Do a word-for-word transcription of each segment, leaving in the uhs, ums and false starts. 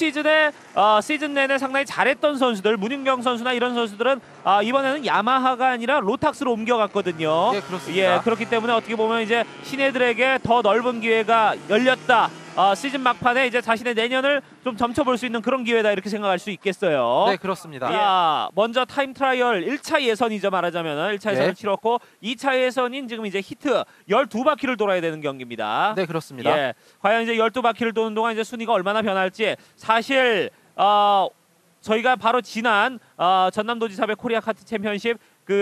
시즌에 어, 시즌 내내 상당히 잘했던 선수들, 문윤경 선수나 이런 선수들은 아, 이번에는 야마하가 아니라 로탁스로 옮겨갔거든요. 예, 그렇습니다. 예, 그렇기 때문에 어떻게 보면 이제 신예들에게 더 넓은 기회가 열렸다. 어, 시즌 막판에 이제 자신의 내년을 좀 점쳐볼 수 있는 그런 기회다 이렇게 생각할 수 있겠어요. 네, 그렇습니다. 자, 먼저 타임 트라이얼 일 차 예선이죠. 말하자면 일 차 예선을 예. 치렀고 이 차 예선인 지금 이제 히트 열두 바퀴를 돌아야 되는 경기입니다. 네, 그렇습니다. 예, 과연 이제 열두 바퀴를 도는 동안 이제 순위가 얼마나 변할지 사실 어, 저희가 바로 지난 어, 전남도지사배 코리아 카트 챔피언십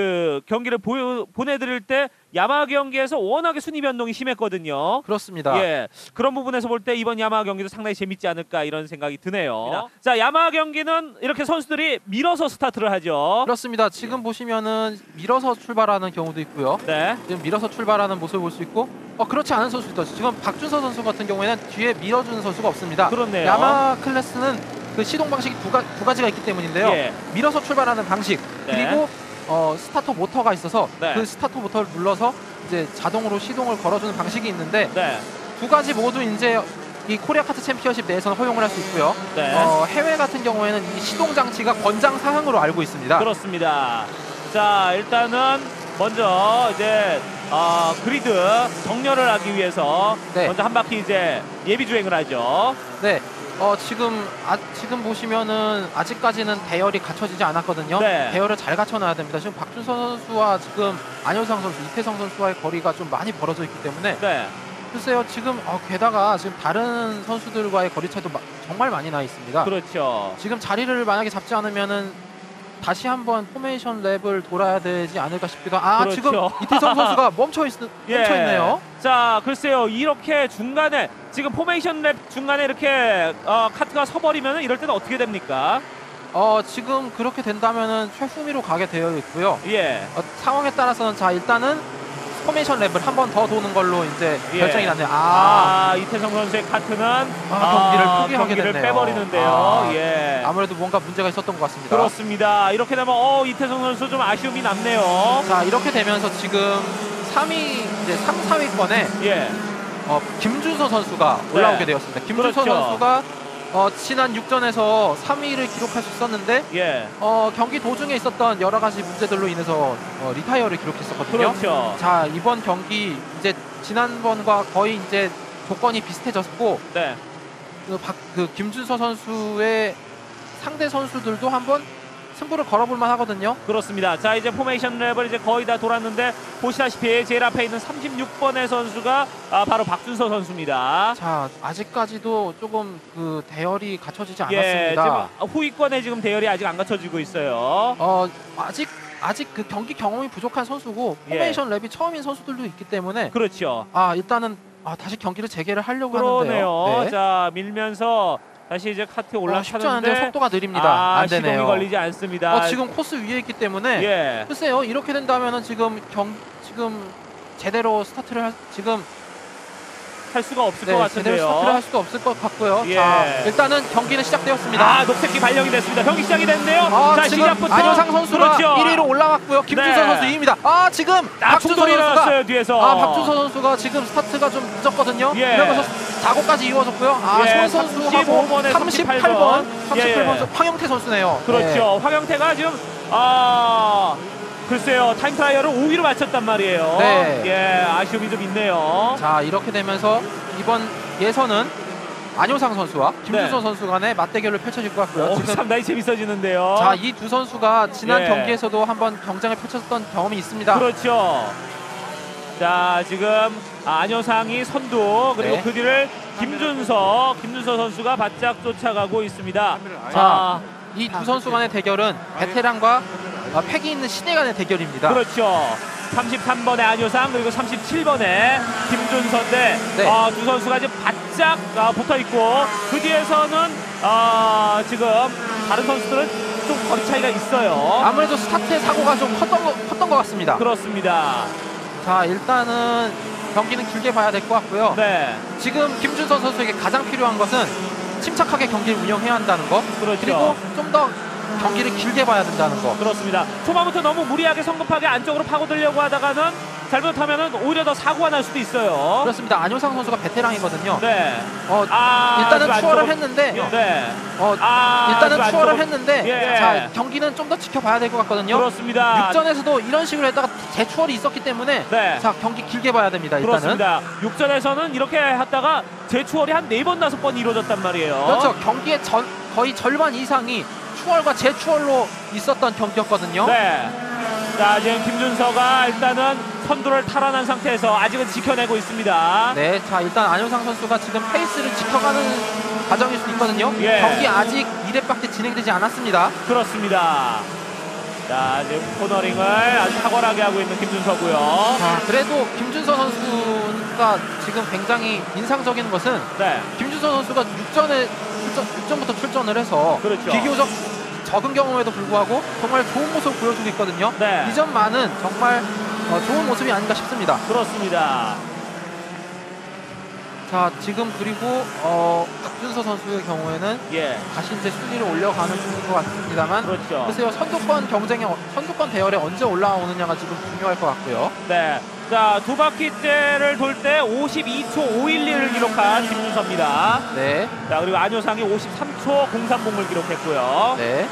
그 경기를 보여, 보내드릴 때 야마하 경기에서 워낙에 순위 변동이 심했거든요. 그렇습니다. 예, 그런 부분에서 볼 때 이번 야마하 경기도 상당히 재밌지 않을까 이런 생각이 드네요. 자, 야마하 경기는 이렇게 선수들이 밀어서 스타트를 하죠. 그렇습니다. 지금 예. 보시면은 밀어서 출발하는 경우도 있고요. 네. 지금 밀어서 출발하는 모습을 볼 수 있고, 어 그렇지 않은 선수도 있죠. 지금 박준서 선수 같은 경우에는 뒤에 밀어주는 선수가 없습니다. 그렇네요. 야마하 클래스는 그 시동 방식이 두, 가, 두 가지가 있기 때문인데요. 예. 밀어서 출발하는 방식 네. 그리고 어, 스타터 모터가 있어서 네. 그 스타터 모터를 눌러서 이제 자동으로 시동을 걸어주는 방식이 있는데 네. 두 가지 모두 이제 이 코리아 카트 챔피언십 내에서는 허용을 할 수 있고요. 네. 어, 해외 같은 경우에는 이 시동 장치가 권장 사항으로 알고 있습니다. 그렇습니다. 자, 일단은 먼저 이제 어, 그리드 정렬을 하기 위해서 네. 먼저 한 바퀴 이제 예비 주행을 하죠. 네. 어 지금 아, 지금 보시면은 아직까지는 대열이 갖춰지지 않았거든요. 네. 대열을 잘 갖춰놔야 됩니다. 지금 박준서 선수와 지금 안효상 선수, 이태성 선수와의 거리가 좀 많이 벌어져 있기 때문에 네. 글쎄요 지금 어, 게다가 지금 다른 선수들과의 거리 차이도 마, 정말 많이 나 있습니다. 그렇죠. 지금 자리를 만약에 잡지 않으면은 다시 한번 포메이션 랩을 돌아야 되지 않을까 싶기도 하고 아 그렇죠. 지금 이태성 선수가 멈춰, 있, 예. 멈춰 있네요. 자, 글쎄요. 이렇게 중간에 지금 포메이션 랩 중간에 이렇게 어, 카트가 서버리면 이럴 때는 어떻게 됩니까? 어 지금 그렇게 된다면은 최후미로 가게 되어 있고요. 예. 어, 상황에 따라서는 자 일단은 포메이션 랩을 한 번 더 도는 걸로 이제 예. 결정이 났네요. 아, 아, 아 이태성 선수의 카트는 경기를 아, 포기하게 경기를 됐네요. 빼버리는데요. 아, 예. 아무래도 뭔가 문제가 있었던 것 같습니다. 그렇습니다. 이렇게 되면 어 이태성 선수 좀 아쉬움이 남네요. 자 이렇게 되면서 지금 삼 위 이제 삼, 사 위권에 예. 어, 김준서 선수가 올라오게 네. 되었습니다. 김준서 그렇죠. 선수가 어, 지난 육전에서 삼 위를 기록할 수 있었는데 예. 어, 경기 도중에 있었던 여러 가지 문제들로 인해서 어, 리타이어를 기록했었거든요. 그렇죠. 자 이번 경기 이제 지난번과 거의 이제 조건이 비슷해졌고 네. 그, 박, 그 김준서 선수의 상대 선수들도 한번 승부를 걸어볼만 하거든요. 그렇습니다. 자, 이제 포메이션 랩을 이제 거의 다 돌았는데 보시다시피 제일 앞에 있는 삼십육 번의 선수가 아, 바로 박준서 선수입니다. 자 아직까지도 조금 그 대열이 갖춰지지 예, 않았습니다. 지금 후위권에 지금 대열이 아직 안 갖춰지고 있어요. 어 아직 아직 그 경기 경험이 부족한 선수고 예. 포메이션 랩이 처음인 선수들도 있기 때문에 그렇죠. 아 일단은 아, 다시 경기를 재개를 하려고 그러네요. 하는데요. 네. 자, 밀면서 다시 이제 카트에 어, 쉽지 않은데 올라타는데 속도가 느립니다. 아, 안 되네요. 시동이 걸리지 않습니다. 어, 지금 코스 위에 있기 때문에 예. 글쎄요 이렇게 된다면은 지금 경 지금 제대로 스타트를 할, 지금 할 수가 없을 네, 것 제대로 같은데요. 스타트를 할 수도 없을 것 같고요. 예. 자 일단은 경기는 시작되었습니다. 아, 녹색기 발령이 됐습니다. 경기 시작이 됐는데요. 아, 자, 지금 시작부터 안효상 선수가 그렇죠. 일 위로 올라왔고요. 김준서 네. 선수 이 위입니다. 아 지금 아, 박준서 충돌이 선수가 일어났어요, 뒤에서. 아 박준서 선수가 지금 스타트가 좀 늦었거든요. 예. 이러면서 사고까지 이어졌고요. 아 예, 손 선수하고 삼십오 번에 삼십팔 삼십팔 번 번. 삼십팔 번 예. 선수 황영태 선수네요. 그렇죠. 황영태가 지금 아 글쎄요 타임 트라이얼을 오 위로 맞췄단 말이에요. 네. 예, 아쉬움이 좀 있네요. 네. 자 이렇게 되면서 이번 예선은 안효상 선수와 김준서 네. 선수 간의 맞대결을 펼쳐질 것 같고요. 오, 지금 상당히 재밌어지는데요. 자 이 두 선수가 지난 예. 경기에서도 한번 경쟁을 펼쳤던 경험이 있습니다. 그렇죠. 자 지금 안효상이 선두 그리고 네. 그 뒤를 김준서 김준서 선수가 바짝 쫓아가고 있습니다. 자 이 두 선수 간의 대결은 베테랑과 어, 패기 있는 신예 간의 대결입니다. 그렇죠. 삼십삼 번의 안효상 그리고 삼십칠 번의 김준서인데 네. 어, 두 선수가 지금 바짝 어, 붙어있고 그 뒤에서는 어, 지금 다른 선수들은 좀 거리 차이가 있어요. 아무래도 스타트의 사고가 좀 컸던 것, 컸던 것 같습니다. 그렇습니다. 자 일단은 경기는 길게 봐야 될 것 같고요. 네. 지금 김준서 선수에게 가장 필요한 것은 침착하게 경기를 운영해야 한다는 거. 그렇죠. 그리고 좀 더 경기를 길게 봐야 된다는 거. 그렇습니다. 초반부터 너무 무리하게 성급하게 안쪽으로 파고들려고 하다가는 잘못하면은 오히려 더 사고가 날 수도 있어요. 그렇습니다. 안효상 선수가 베테랑이거든요. 네. 어, 아, 일단은 아주 추월을 안쪽으로- 했는데 네. 어, 아, 일단은 아주 추월을 안쪽으로- 했는데 예. 자, 경기는 좀 더 지켜봐야 될 것 같거든요. 그렇습니다. 육전에서도 이런 식으로 했다가 재추월이 있었기 때문에 네. 자, 경기 길게 봐야 됩니다. 일단은. 그렇습니다. 육전에서는 이렇게 했다가 재추월이 한 네 번 다섯 번 이루어졌단 말이에요. 그렇죠. 경기의 전, 거의 절반 이상이 추월과 재추월로 있었던 경기였거든요. 네. 자, 지금 김준서가 일단은 선두를 탈환한 상태에서 아직은 지켜내고 있습니다. 네, 자 일단 안효상 선수가 지금 페이스를 지켜가는 과정일 수 있거든요. 예. 경기 아직 이 렙밖에 진행되지 않았습니다. 그렇습니다. 자, 지금 코너링을 아주 탁월하게 하고 있는 김준서고요. 자, 그래도 김준서 선수가 지금 굉장히 인상적인 것은 네. 김준서 선수가 육전에 출전, 육전부터 출전을 해서 그렇죠. 비교적 적은 경험에도 불구하고 정말 좋은 모습을 보여주고 있거든요. 네. 이 점만은 정말 어, 좋은 모습이 아닌가 싶습니다. 그렇습니다. 자, 지금 그리고 어, 박준서 선수의 경우에는 예. 다시 이제 순위를 올려가는 중인 것 같습니다만 그렇죠. 글쎄요, 선두권 경쟁에 어- 선두권 대열에 언제 올라오느냐가 지금 중요할 것 같고요. 네. 자, 두 바퀴째를 돌 때 오십이 초 오일일을 기록한 김준서입니다. 네, 자, 그리고 안효상이 오십삼 초 공삼공을 기록했고요. 네.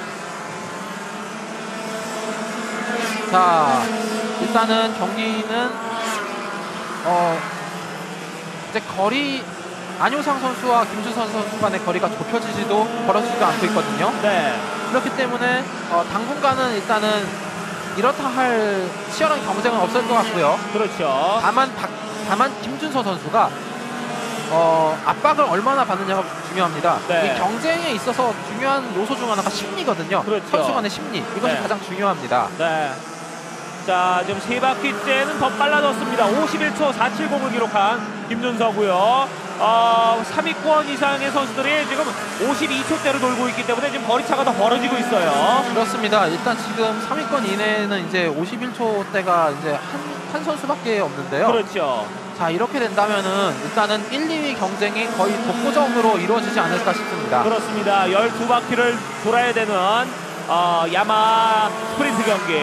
자, 일단은 경기는 어 이제 거리 안효상 선수와 김준선 선수 간의 거리가 좁혀지지도 벌어지지도 않고 있거든요. 네. 그렇기 때문에 어, 당분간은 일단은 이렇다 할 치열한 경쟁은 없을 것 같고요. 그렇죠. 다만 박, 다만 김준서 선수가 어, 압박을 얼마나 받느냐가 중요합니다. 네. 이 경쟁에 있어서 중요한 요소 중 하나가 심리거든요. 그렇죠. 선수 간의 심리, 이것이 네. 가장 중요합니다. 네. 자, 지금 세 바퀴째는 더 빨라졌습니다. 오십일 초 사칠공을 기록한 김준서고요. 어, 삼 위권 이상의 선수들이 지금 오십이 초대로 돌고 있기 때문에 지금 거리차가 더 벌어지고 있어요. 그렇습니다. 일단 지금 삼 위권 이내에는 이제 오십일 초대가 이제 한, 한 선수밖에 없는데요. 그렇죠. 자, 이렇게 된다면은 일단은 일, 이 위 경쟁이 거의 독보적으로 이루어지지 않을까 싶습니다. 그렇습니다. 열두 바퀴를 돌아야 되는 어, 야마 스프린트 경기.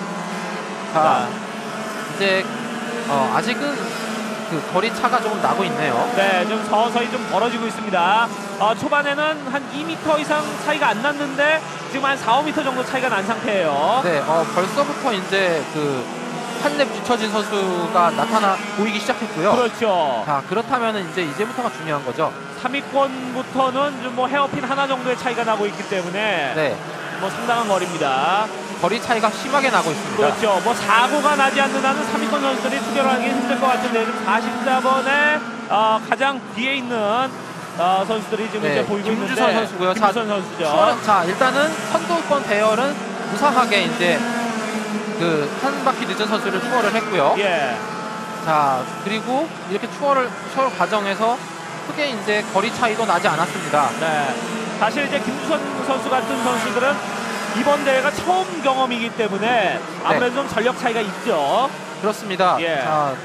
자, 이제 어, 아직은 그 거리 차가 조금 나고 있네요. 네, 좀 서서히 좀 벌어지고 있습니다. 어, 초반에는 한 이 미터 이상 차이가 안 났는데 지금 한 사, 오 미터 정도 차이가 난 상태예요. 네, 어, 벌써부터 이제 그 한렙 뒤처진 선수가 나타나 보이기 시작했고요. 그렇죠. 자, 그렇다면은 이제 이제부터가 중요한 거죠. 삼 위권부터는 좀 뭐 헤어핀 하나 정도의 차이가 나고 있기 때문에 네, 뭐 상당한 거리입니다. 거리 차이가 심하게 나고 있습니다. 그렇죠. 뭐 사고가 나지 않는 한은 삼 위권 선수들이 투결하기 힘들 것 같은데 지금 사십사 번에 어, 가장 뒤에 있는 어, 선수들이 지금 네, 이제 보이고 김주선 있는데 선수고요. 자, 김주선 선수죠. 추월, 자, 일단은 선두권 대열은 무사하게 이제 그 한 바퀴 늦은 선수를 추월을 했고요. 예. 자, 그리고 이렇게 추월을 추월 과정에서 크게 이제 거리 차이도 나지 않았습니다. 네. 사실 이제 김주선 선수 같은 선수들은 이번 대회가 처음 경험이기 때문에 아무래도 좀 전력 차이가 있죠. 그렇습니다. 예. 자,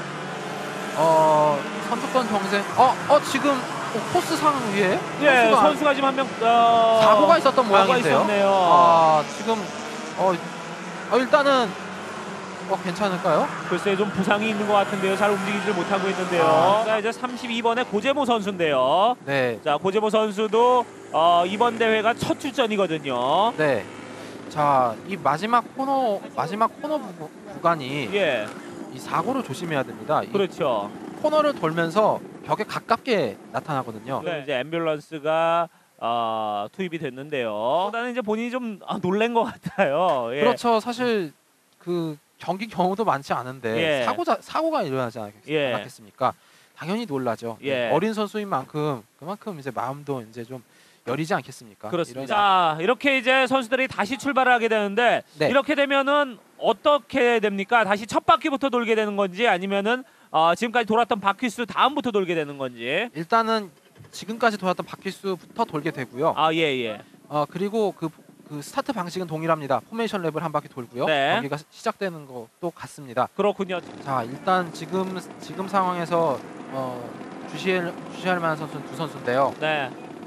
어, 선두권 경쟁. 어, 어 지금 어, 코스상 위에 예, 선수가 선수가 지금 한 명 어... 사고가 있었던 사고가 모양인데요. 있었네요. 아, 지금 어, 어 일단은 어 괜찮을까요? 글쎄 좀 부상이 있는 것 같은데요. 잘 움직이질 못하고 있는데요. 아. 자, 이제 삼십이 번에 고재모 선수인데요. 네. 자, 고재모 선수도 어, 이번 대회가 첫 출전이거든요. 네. 자, 이 마지막 코너 마지막 코너 부, 구간이 예, 이 사고를 조심해야 됩니다. 이 그렇죠. 코너를 돌면서 벽에 가깝게 나타나거든요. 네, 이제 앰뷸런스가 어, 투입이 됐는데요. 나는 이제 본인이 좀 아, 놀란 것 같아요. 예. 그렇죠. 사실 그 경기 경우도 많지 않은데 예. 사고자 사고가 일어나지 않았, 예. 않았겠습니까? 당연히 놀라죠. 예. 어린 선수인 만큼 그만큼 이제 마음도 이제 좀 여리지 않겠습니까? 그렇습니다. 이런- 자, 이렇게 이제 선수들이 다시 출발을 하게 되는데 네. 이렇게 되면은 어떻게 됩니까? 다시 첫 바퀴부터 돌게 되는 건지 아니면은 어, 지금까지 돌았던 바퀴 수 다음부터 돌게 되는 건지. 일단은 지금까지 돌았던 바퀴 수부터 돌게 되고요. 아, 예, 예. 어 그리고 그, 그 스타트 방식은 동일합니다. 포메이션 랩을 한 바퀴 돌고요. 네. 경기가 시- 시작되는 것도 같습니다. 그렇군요. 자, 일단 지금 지금 상황에서 어, 주시할 주시할 만한 선수는 두 선수인데요. 네.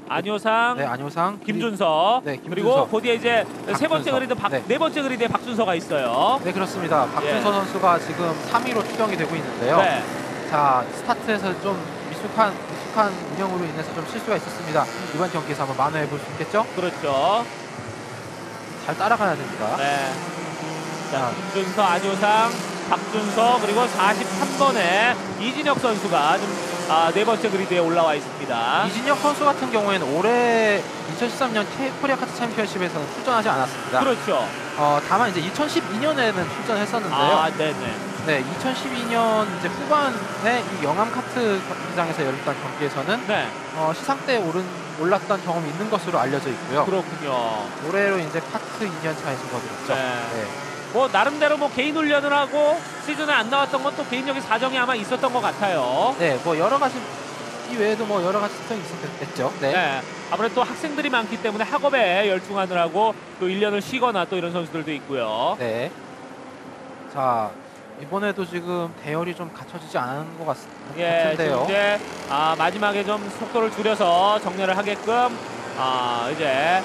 안효상, 네, 안효상, 김준서, 네, 김준서. 그리고 그 뒤에 이제 세 번째 박준서. 그리드 박, 네. 네 번째 그리드에 박준서가 있어요. 네, 그렇습니다. 박준서 예. 선수가 지금 삼 위로 추정이 되고 있는데요. 네. 자, 스타트에서 좀 미숙한 미숙한 운영으로 인해서 좀 실수가 있었습니다. 이번 경기에서 한번 만회해 볼 수 있겠죠? 그렇죠. 잘 따라가야 됩니다. 네. 자, 자. 김준서, 안효상, 박준서 그리고 사십삼 번에 이진혁 선수가 좀 아, 네 번째 그리드에 올라와 있습니다. 이진혁 선수 같은 경우에는 올해 이천십삼 년 K 코리아 카트 챔피언십에서는 출전하지 않았습니다. 그렇죠. 어, 다만 이제 이천십이 년에는 출전했었는데요. 아, 네네. 네, 이천십이 년 이제 후반에 이 영암 카트 경기장에서 열렸던 경기에서는 네, 어, 시상대에 오른 올랐던 경험이 있는 것으로 알려져 있고요. 그렇군요. 올해로 이제 카트 이 년 차에 접어들었죠. 네. 네. 뭐 나름대로 뭐 개인 훈련을 하고 시즌에 안 나왔던 건 또 개인적인 사정이 아마 있었던 것 같아요. 네, 뭐 여러 가지 이 외에도 뭐 여러 가지 특성이 있었겠죠. 네. 네. 아무래도 또 학생들이 많기 때문에 학업에 열중하느라고 또 일 년을 쉬거나 또 이런 선수들도 있고요. 네. 자, 이번에도 지금 대열이 좀 갖춰지지 않은 것 같, 예, 지금 같은데요. 이제 아, 마지막에 좀 속도를 줄여서 정렬을 하게끔 아, 이제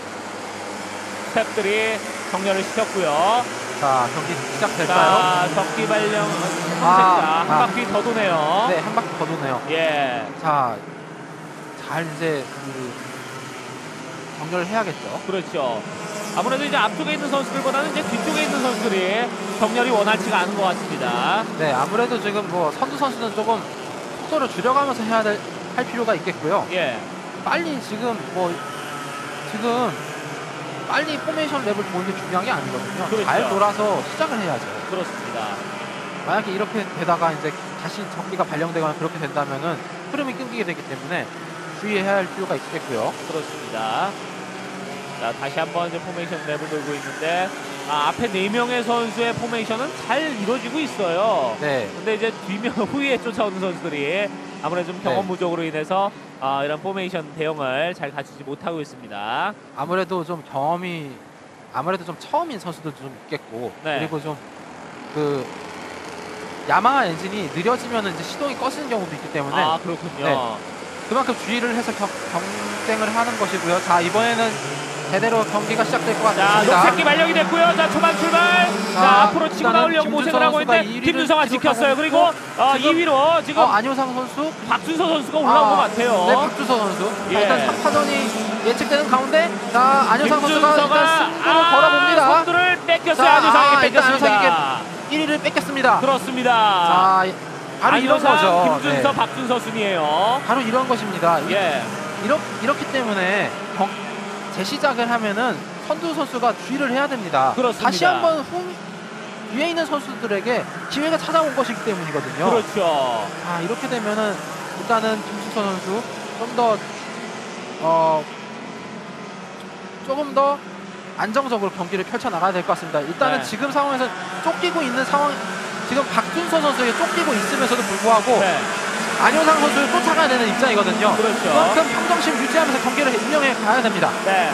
스태프들이 정렬을 시켰고요. 자, 경기 시작될까요? 자, 적기 발령 아, 아, 한 아. 바퀴 더 도네요. 네, 한 바퀴 더 도네요. 예, 자, 잘 이제 그 정렬을 해야겠죠. 그렇죠. 아무래도 이제 앞쪽에 있는 선수들보다는 이제 뒤쪽에 있는 선수들이 정렬이 원활치가 않은 것 같습니다. 네, 아무래도 지금 뭐 선두 선수는 조금 속도를 줄여가면서 해야 될, 할 필요가 있겠고요. 예, 빨리 지금 뭐 지금 빨리 포메이션 랩을 보는 게 중요한 게 아니거든요. 그렇죠. 잘 돌아서 시작을 해야죠. 그렇습니다. 만약에 이렇게 되다가 이제 다시 적기가 발령되거나 그렇게 된다면은 흐름이 끊기게 되기 때문에 주의해야 할 필요가 있겠고요. 그렇습니다. 자, 다시 한번 이제 포메이션 랩을 돌고 있는데 아, 앞에 네 명의 선수의 포메이션은 잘 이루어지고 있어요. 네, 근데 이제 뒤면 후에 쫓아오는 선수들이 아무래도 좀 경험 네. 부족으로 인해서 아, 이런 포메이션 대응을 잘 갖추지 못하고 있습니다. 아무래도 좀 경험이 아무래도 좀 처음인 선수들도 좀 있겠고 네. 그리고 좀 그 야마하 엔진이 느려지면은 이제 시동이 꺼지는 경우도 있기 때문에 아, 그렇군요. 네. 그만큼 주의를 해서 경, 경쟁을 하는 것이고요. 자, 이번에는 제대로 경기가 시작될 것 자, 같습니다. 녹색기 발령이 됐고요. 자, 초반 출발. 자, 자, 앞으로 치고 일단은 나오려고 모색을 하고 김준서 있는데 선수가 김준서가 이 위를 지켰어요. 그리고 기록하고 어, 지금- 이 위로 지금 어, 안효상 선수 박준서 선수가 올라온 아, 것 같아요. 네, 박준서 선수. 예. 자, 일단 삼 파전이 예측되는 가운데 자, 안효상 선수가 김준서가 일단 승부를 아, 걸어봅니다. 선두를 뺏겼어요. 자, 안효상에게 아, 일단 뺏겼습니다. 일 위를 뺏겼습니다. 그렇습니다. 자, 바로 이런 안효상, 거죠. 김준서, 네. 박준서 순이에요. 바로 이런 것입니다. 이- 예, 이렇, 이렇기 때문에 경, 재시작을 하면은 선두 선수가 주의를 해야 됩니다. 그렇습니다. 다시 한번 후, 위에 있는 선수들에게 기회가 찾아온 것이기 때문이거든요. 그렇죠. 자, 이렇게 되면은 일단은 김준서 선수 좀 더 어, 조금 더 안정적으로 경기를 펼쳐 나가야 될 것 같습니다. 일단은 네. 지금 상황에서 쫓기고 있는 상황, 지금 박준서 선수에게 쫓기고 있으면서도 불구하고 네, 안효상 선수를 쫓아가야 되는 입장이거든요. 그렇죠. 그만큼 평정심 유지하면서 경기를 운영해 가야 됩니다. 네.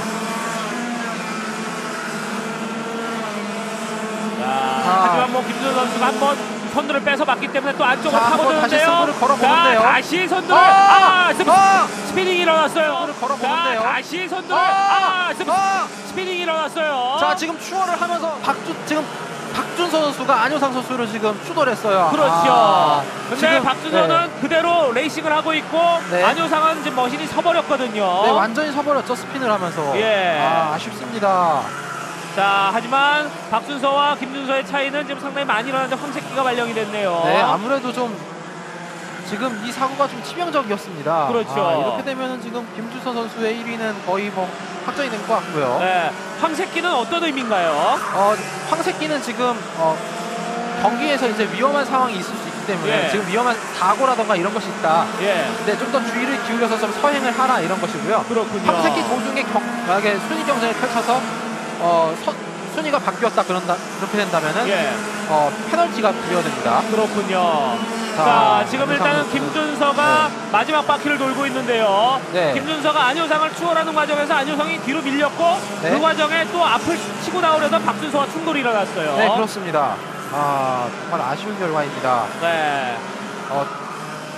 자, 자. 하지만 뭐 김준서 선수가 한번 선두를 뺏어봤기 때문에 또 안쪽으로 자, 한번 파고드는데요. 다시 승부를 걸어보는데요. 자, 다시 선두를 아! 아, 스피, 아! 스피닝이 일어났어요. 선두를 걸어보는데요. 자, 다시 선두를 아! 아, 스피, 아! 스피닝이 일어났어요. 자, 지금 추월을 하면서 박준 지금 박준서 선수가 안효상 선수를 지금 추돌 했어요. 그렇죠. 아, 근데 지금, 박준서는 그대로 레이싱을 하고 있고 네. 안효상은 지금 머신이 서버렸거든요. 네, 완전히 서버렸죠. 스핀을 하면서. 예. 아, 아쉽습니다. 자, 하지만 박준서와 김준서의 차이는 지금 상당히 많이 일어나는데 황새끼가 발령이 됐네요. 네, 아무래도 좀 지금 이 사고가 좀 치명적이었습니다. 그렇죠. 아, 이렇게 되면은 지금 김준서 선수의 일 위는 거의 뭐 확정이 된 것 같고요. 네, 황새끼는 어떤 의미인가요? 어, 황새끼는 지금 어, 경기에서 이제 위험한 상황이 있을 수 있기 때문에 예. 지금 위험한 사고라던가 이런 것이 있다. 예, 근데 좀 더 주의를 기울여서 좀 서행을 하라 이런 것이고요. 그렇군요. 황새끼 도중에 경, 만약에 순위 경쟁을 펼쳐서 어, 선, 순위가 바뀌었다 그런다 그렇게 된다면은 예, 어, 페널티가 부여됩니다. 그렇군요. 자, 자, 지금 안효상 일단은 선수. 김준서가 네. 마지막 바퀴를 돌고 있는데요. 네. 김준서가 안효상을 추월하는 과정에서 안효상이 뒤로 밀렸고 네. 그 과정에 또 앞을 치고 나오려던 박준서와 충돌이 일어났어요. 네, 그렇습니다. 아, 정말 아쉬운 결과입니다. 네. 어,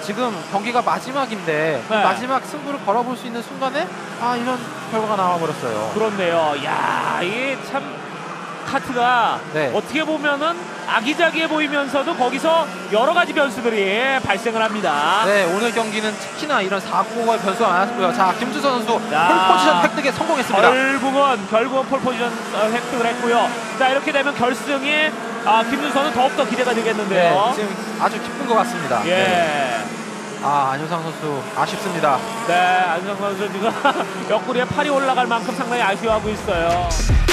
지금 경기가 마지막인데 네. 마지막 승부를 걸어볼 수 있는 순간에 아 이런 결과가 나와버렸어요. 그렇네요. 야, 이게 참 카트가 네. 어떻게 보면은 아기자기해 보이면서도 거기서 여러 가지 변수들이 발생을 합니다. 네, 오늘 경기는 특히나 이런 사고와 변수가 많았고요. 자, 김주선 선수 야. 폴포지션 획득에 성공했습니다. 결국은 결국은 폴 포지션 어, 획득을 했고요. 자, 이렇게 되면 결승이 아, 김준선은 더욱더 기대가 되겠는데요. 네, 지금 아주 기쁜 것 같습니다. 예. 네. 아, 안효상 선수 아쉽습니다. 네, 안성 선수 지금 옆구리에 팔이 올라갈 만큼 상당히 아쉬워하고 있어요.